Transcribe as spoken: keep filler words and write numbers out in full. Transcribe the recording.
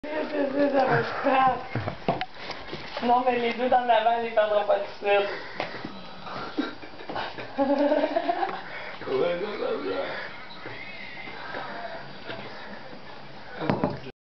Ça va se faire. Non, mais les deux dans l'avant, elle les perdra pas tout de suite.